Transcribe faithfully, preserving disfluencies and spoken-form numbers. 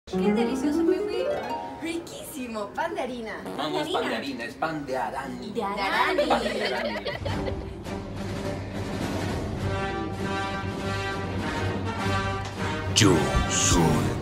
Qué delicioso, Pepe. Riquísimo, pan de harina. No, no es pan de harina, es pan de arani. De arani. Pan de arani. Yo soy